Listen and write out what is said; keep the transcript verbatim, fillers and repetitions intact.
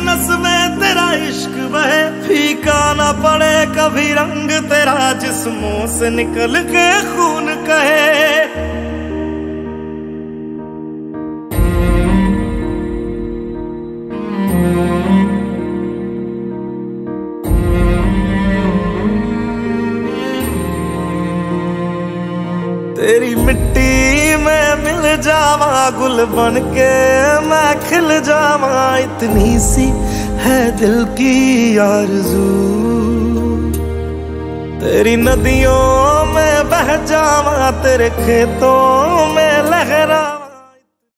नस में तेरा इश्क बहे, फीका ना पड़े कभी रंग तेरा, जिस्मों से निकल के खून कहे। तेरी मिट्टी में मिल जावा, गुल बन के मैं खिल जावा, इतनी सी है दिल की आरज़ू। तेरी नदियों में बह जावा, तेरे खेतों में लहरा।